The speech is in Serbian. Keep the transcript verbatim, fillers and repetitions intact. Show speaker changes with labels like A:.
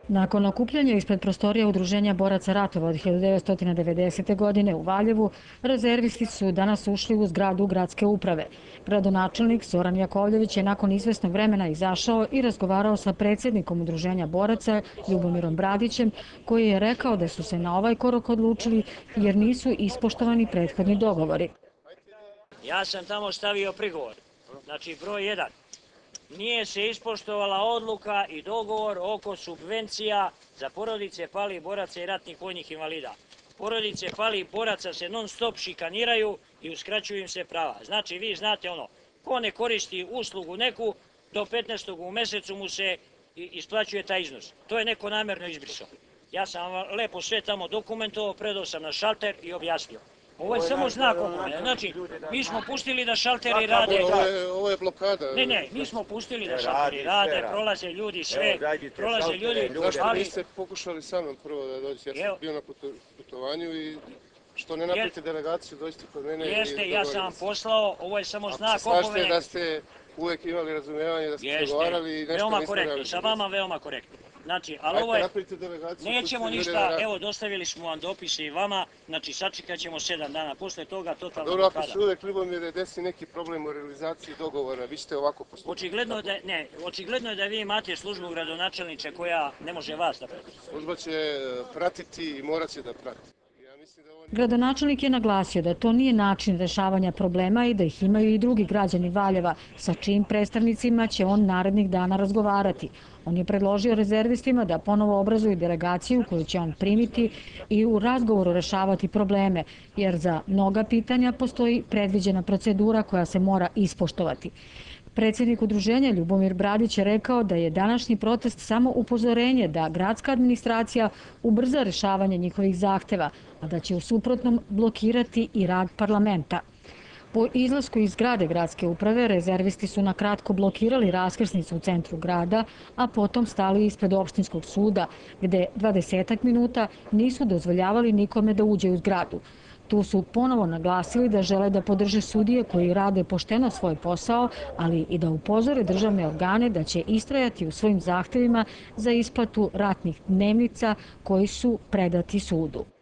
A: Nakon okupljanja ispred prostorija Udruženja boraca ratova od hiljadu devetsto devedesete. godine u Valjevu, rezervisti su danas ušli u zgradu gradske uprave. Gradonačelnik Zoran Jakovljević je nakon izvesnog vremena izašao i razgovarao sa predsjednikom Udruženja boraca Ljubomirom Bradićem, koji je rekao da su se na ovaj korak odlučili jer nisu ispoštovani prethodni dogovori.
B: Ja sam tamo stavio prigovor. Znači, broj jedan. Nije se ispoštovala odluka i dogovor oko subvencija za porodice palih boraca i ratnih vojnih invalida. Porodice palih boraca se non stop šikaniraju i uskraćuju im se prava. Znači, vi znate ono, ko ne koristi uslugu neku, do petnaestog u mesecu mu se isplaćuje taj iznos. To je neko namjerno izbrisao. Ja sam lepo sve tamo dokumentovao, predao sam na šalter i objasnio. Ovo je samo znak opomene. Znači, mi smo pustili da šalteri rade.
C: Ovo je blokada.
B: Ne, ne, mi smo pustili da šalteri rade, prolaze ljudi sve, prolaze ljudi.
C: Zašto niste pokušali sa mnom prvo da dođete? Ja sam bio na putovanju i što ne napravite delegaciju, dođite kod mene.
B: Jeste, ja sam vam poslao, ovo je samo znak opomene.
C: Ako se slažete da ste uvek imali razumijevanje, da ste pregovarali i nešto
B: veoma
C: niste
B: korektno,
C: radili.
B: sa vama veoma korektno. Znači, ali ovo je, nećemo ništa, evo, dostavili smo vam dopise i vama, znači, sačekat ćemo sedam dana, posle toga totalno
C: blokada. Dobro, ako
B: blokada.
C: se uvek, Ljubomire, desi neki problem u realizaciji dogovora, vi ćete ovako postupiti.
B: Očigledno da, ne, očigledno je da vi imate službu gradonačelniče koja ne može vas da prati.
C: Služba će pratiti i morat će da prati.
A: Gradonačelnik je naglasio da to nije način rešavanja problema i da ih imaju i drugi građani Valjeva, sa čijim predstavnicima će on narednih dana razgovarati. On je predložio rezervistima da ponovo obrazuju delegaciju koju će on primiti i u razgovoru rešavati probleme, jer za mnoga pitanja postoji predviđena procedura koja se mora ispoštovati. Predsjednik udruženja Ljubomir Bradić je rekao da je današnji protest samo upozorenje da gradska administracija ubrza rešavanje njihovih zahteva, a da će u suprotnom blokirati i rad parlamenta. Po izlasku iz zgrade gradske uprave, rezervisti su na kratko blokirali raskrsnicu u centru grada, a potom stali ispred opštinskog suda, gde dvadesetak minuta nisu dozvoljavali nikome da uđe u zgradu. Tu su ponovo naglasili da žele da podrže sudije koji rade pošteno svoj posao, ali i da upozore državne organe da će istrajati u svojim zahtevima za isplatu ratnih dnevnica koji su predati sudu.